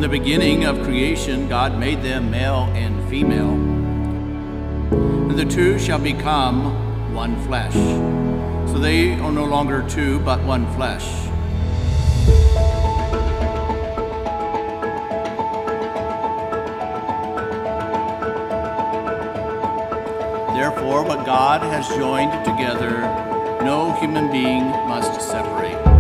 the beginning of creation, God made them male and female. And the two shall become one flesh. So they are no longer two, but one flesh. Therefore, what God has joined together, no human being must separate.